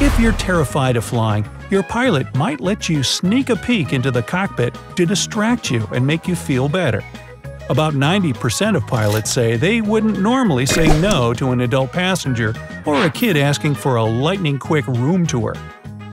If you're terrified of flying, your pilot might let you sneak a peek into the cockpit to distract you and make you feel better. About 90% of pilots say they wouldn't normally say no to an adult passenger or a kid asking for a lightning-quick room tour.